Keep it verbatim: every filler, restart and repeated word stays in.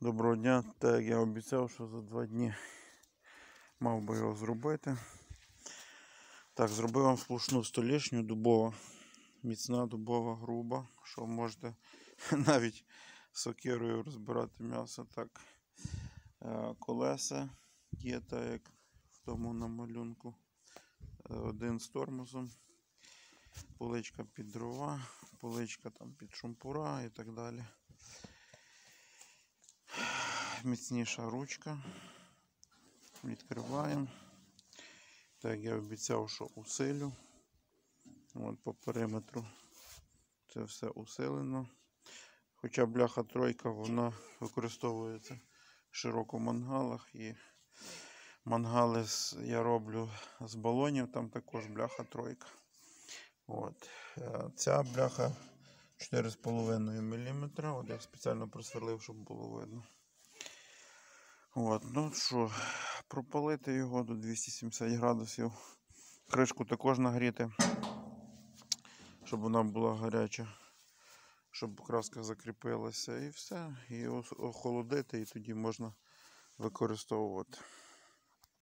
Доброго дня, так як я обіцяв, що за два дні мав би його зробити. Так, зробив вам сплошну столішню, дубова, міцна дубова, груба, що можете навіть сокирою розбирати м'ясо. Так, колеса є, так як в тому на малюнку. Один з тормозом, поличка під дрова, поличка там під шумпура і так далі. Міцніша ручка. Відкриваємо. Так, я обіцяв, що усилю. От по периметру це все усилено. Хоча бляха тройка, вона використовується широко в мангалах. І мангали я роблю з балонів, там також бляха тройка. От. Ця бляха чотири з половиною міліметра. От я спеціально просверлив, щоб було видно. От, ну що, пропалити його до двісті сімдесят градусів. Кришку також нагріти, щоб вона була гаряча, щоб краска закріпилася і все. І охолодити, і тоді можна використовувати.